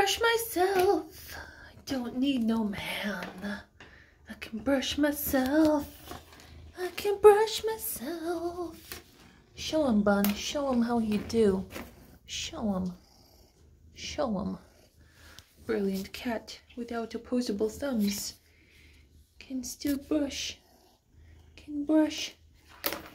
brush myself. I don't need no man. I can brush myself. I can brush myself. Show him, Bun. Show him how you do. Show him. Show him. Brilliant cat without opposable thumbs. Can still brush. Can brush.